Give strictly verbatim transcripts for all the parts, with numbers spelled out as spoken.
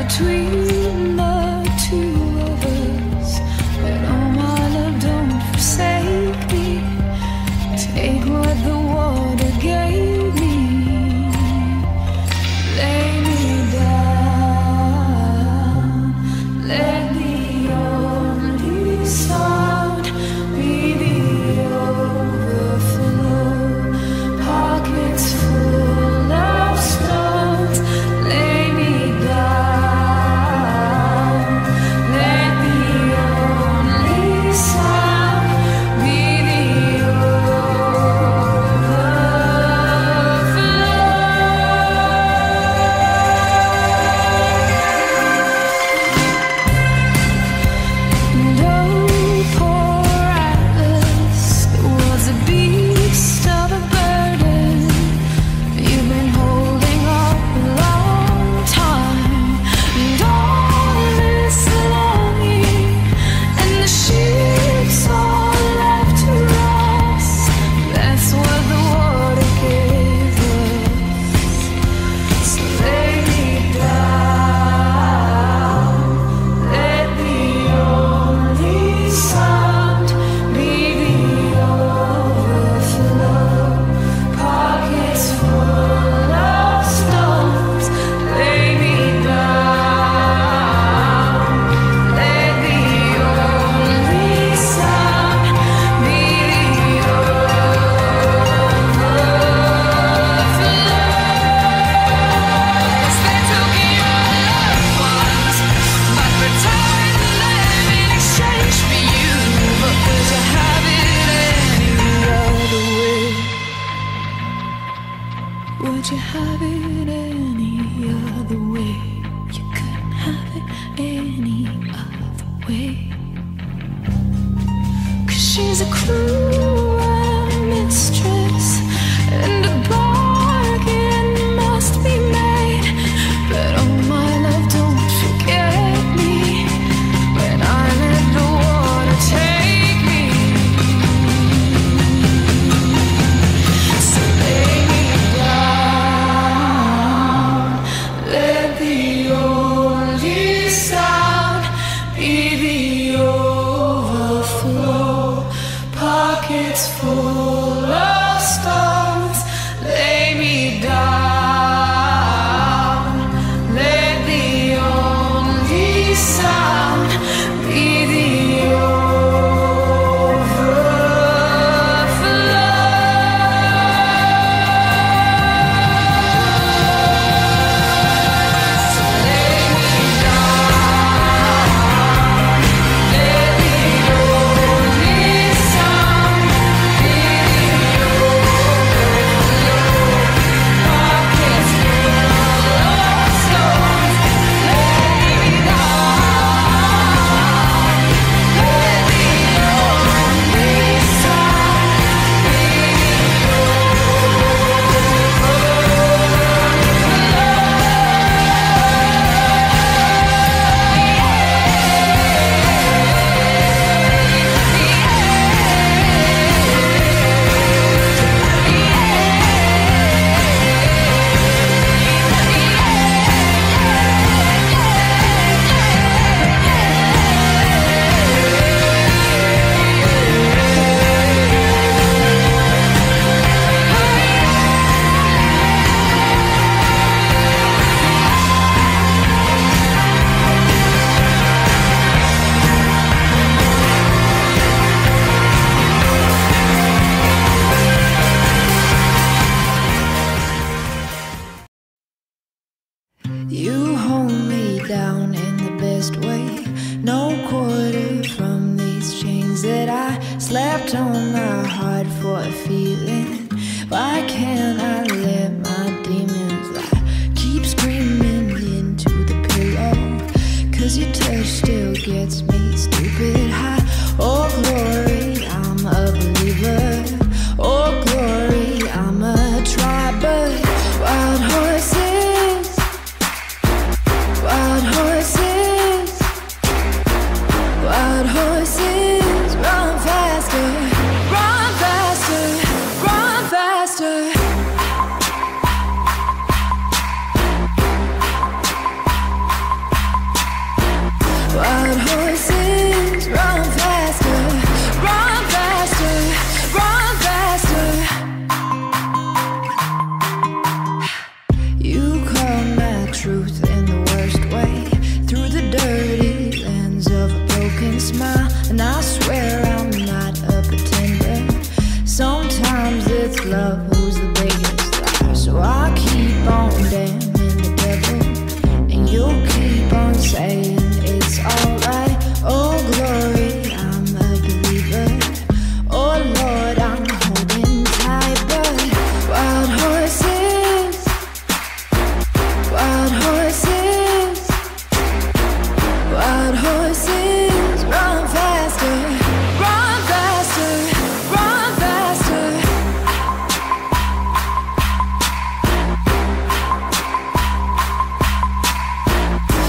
between the two of us. But oh my love, don't forsake me. Take what the water gave me. Lay me down. Let the only sound be the overflow. Pockets full of stones. Lay me down. Let the only sound be the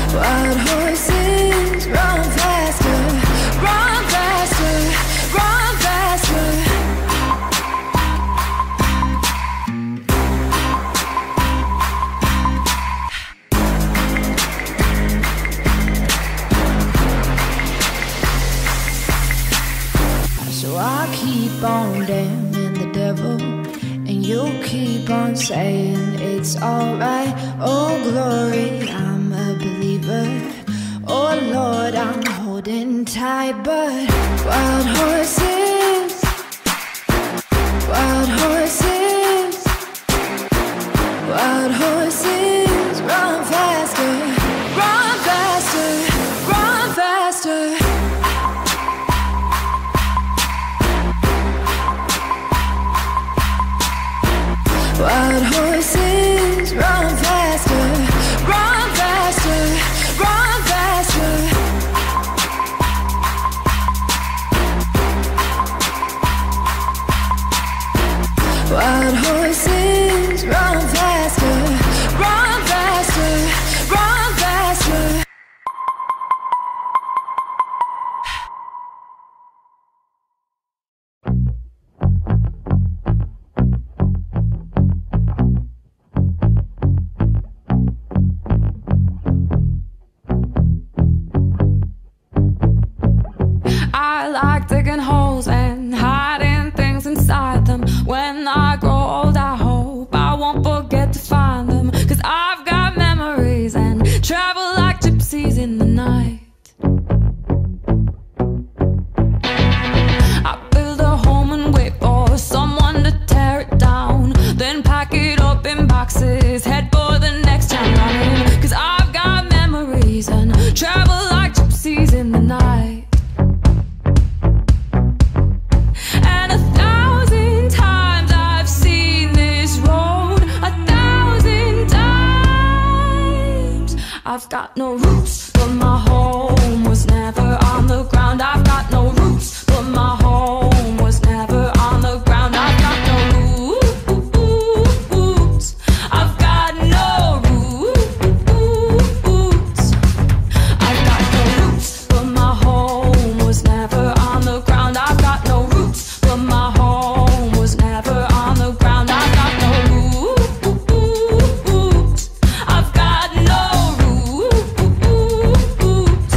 Wild horses run faster, run faster, run faster. So I keep on damning the devil, and you keep on saying it's alright. Oh glory, I'm a believer. Oh Lord, I'm holding tight. But wild horses, wild horses, wild horses run faster, run faster, run faster. Wild horses run faster, run faster, run faster. Wild horses run faster, run faster, run faster. I like digging holes and hiding things inside them. When I grow old, I hope I won't forget to find them. Cause I've got memories and travel like gypsies in the night. I build a home and wait for someone to tear it down, then pack it up in boxes, head for the next town running. Cause I've got memories and travel like gypsies in the night. And a thousand times I've seen this road, a thousand times. I've got no roots, but my home was never on the ground. I've got no roots, but my home was never on the ground. I've got no roots, I've got no roots. I've got no roots, but my home was never on the ground. I've got no roots, but my home was never on the ground. I've got no roots, I've got no roots.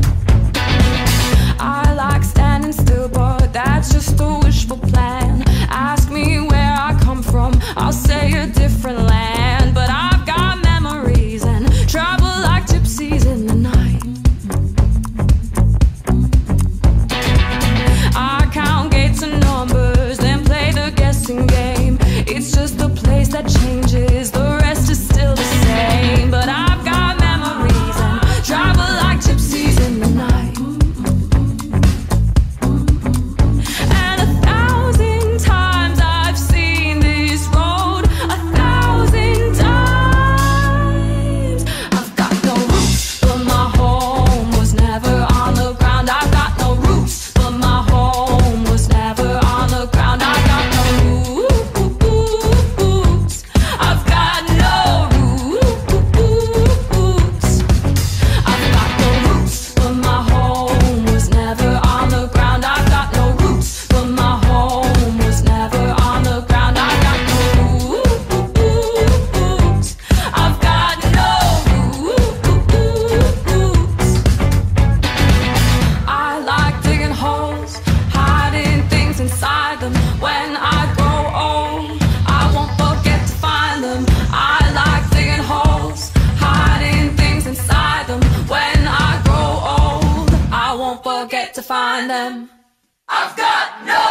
I like standing still, but that's just a wishful plan. Ask me where I come from, I'll say a different land. But I've got memories and travel like gypsies in the night. I count gates and numbers, then play the guessing game. It's just a place that changes, the rest is still the same. But I've got memories and travel like gypsies in the night. And a thousand times I've seen this road, a thousand times. I've got no roots, but my home was never on the ground. I've got no roots, but my home was never on the ground. I've got no roots, I've got no roots. I've got no roots, but my home was never on the ground. I've got no roots, but my home was never on the ground. I've got no roots, I've got no roots. I like digging holes, hiding things inside them. When I grow old, I won't forget to find them. I like digging holes, hiding things inside them. When I grow old, I won't forget to find them. I've got no